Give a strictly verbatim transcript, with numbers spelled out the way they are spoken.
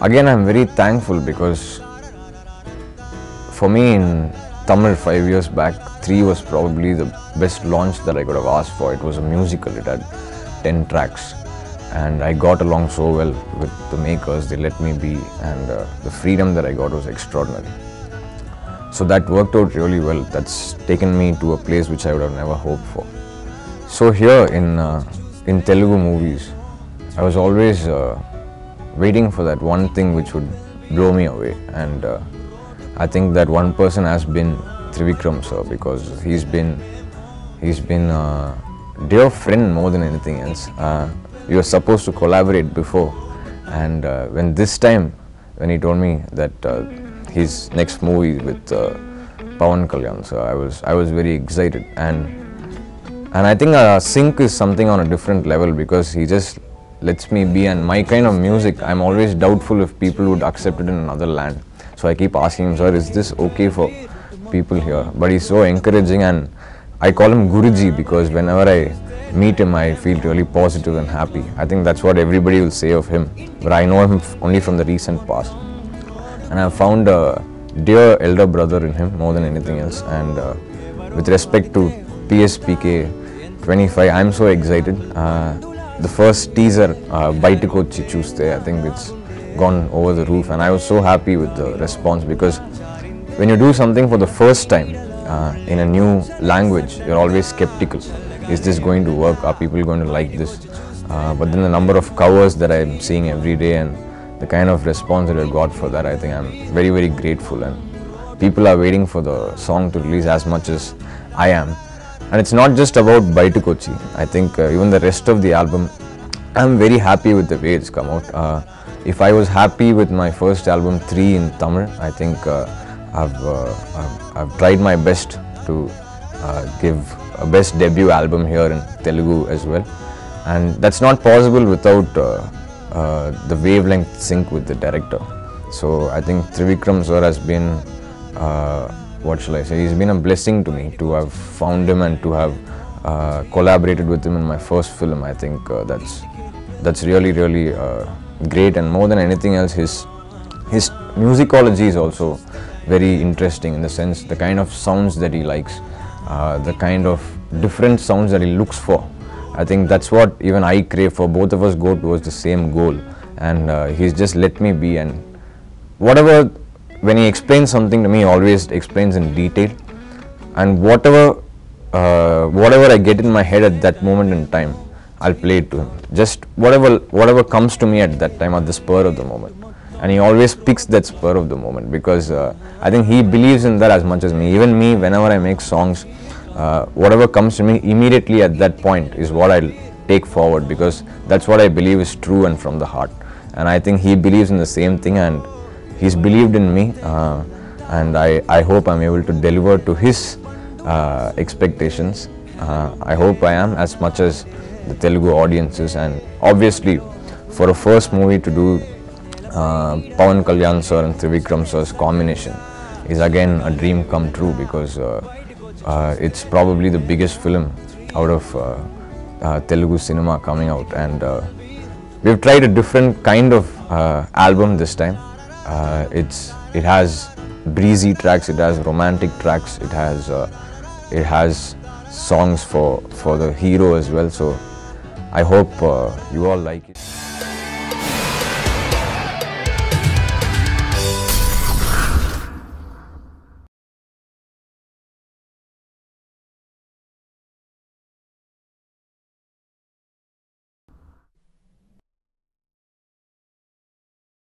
again, I'm very thankful because for me in Tamil five years back, three was probably the best launch that I could have asked for. It was a musical, it had ten tracks and I got along so well with the makers, they let me be, and uh, the freedom that I got was extraordinary. So that worked out really well. That's taken me to a place which I would have never hoped for. So here in, uh, in Telugu movies, I was always uh, waiting for that one thing which would blow me away, and uh, I think that one person has been Trivikram sir, because he's been he's been a dear friend more than anything else. Uh, we were supposed to collaborate before, and uh, when this time when he told me that uh, his next movie with uh, Pawan Kalyan sir, I was I was very excited, and and I think uh, sync is something on a different level because he just lets me be, and my kind of music, I'm always doubtful if people would accept it in another land. So I keep asking him, sir, is this okay for people here? But he's so encouraging, and I call him Guruji because whenever I meet him, I feel really positive and happy. I think that's what everybody will say of him, but I know him only from the recent past. And I've found a dear elder brother in him more than anything else. And uh, with respect to P S P K twenty-five, I'm so excited. Uh, the first teaser, uh, Baitikochi Chuste, I think it's gone over the roof, and I was so happy with the response because when you do something for the first time uh, in a new language, you're always skeptical. Is this going to work? Are people going to like this? Uh, but then the number of covers that I'm seeing every day and the kind of response that I got for that, I think I'm very, very grateful, and people are waiting for the song to release as much as I am. And it's not just about Baitikochi. I think uh, even the rest of the album, I'm very happy with the way it's come out. Uh, if I was happy with my first album, three in Tamil, I think uh, I've, uh, I've, I've tried my best to uh, give a best debut album here in Telugu as well. And that's not possible without uh, uh, the wavelength sync with the director. So I think Trivikram sir has been, uh, what shall I say, he's been a blessing to me to have found him and to have uh, collaborated with him in my first film. I think uh, that's, that's really, really uh, great, and more than anything else, his his musicology is also very interesting in the sense the kind of sounds that he likes, uh, the kind of different sounds that he looks for. I think that's what even I crave for. Both of us go towards the same goal, and uh, he's just let me be, and whatever, when he explains something to me, he always explains in detail, and whatever uh, whatever I get in my head at that moment in time, I'll play it to him. Just whatever whatever comes to me at that time, at the spur of the moment. And he always picks that spur of the moment because uh, I think he believes in that as much as me. Even me, whenever I make songs, uh, whatever comes to me immediately at that point is what I'll take forward, because that's what I believe is true and from the heart. And I think he believes in the same thing, and he's believed in me. Uh, and I, I hope I'm able to deliver to his uh, expectations. Uh, I hope I am, as much as the Telugu audiences. And obviously, for a first movie to do uh, Pawan Kalyan sir and Trivikram sir's combination is again a dream come true, because uh, uh, it's probably the biggest film out of uh, uh, Telugu cinema coming out, and uh, we've tried a different kind of uh, album this time. Uh, it's it has breezy tracks, it has romantic tracks, it has uh, it has songs for for the hero as well. So I hope uh, you all like it.